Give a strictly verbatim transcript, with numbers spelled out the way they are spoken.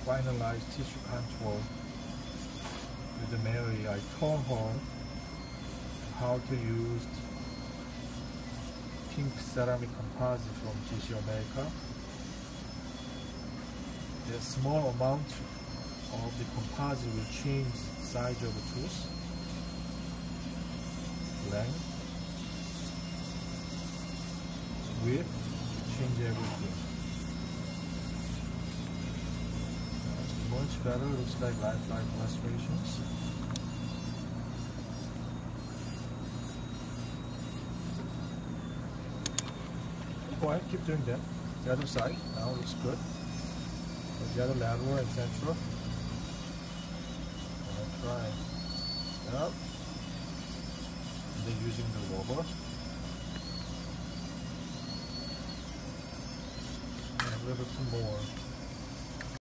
finalize tissue control with Mary. I told her how to use pink ceramic composite from G C America. The small amount of the composite will change the size of the tooth, length, width, change everything. It's much better, looks like lifelike restorations. Go ahead, keep doing that. The other side now looks good. The other lateral and central. I'll try. Yep. And then using the rubber. And a little bit more.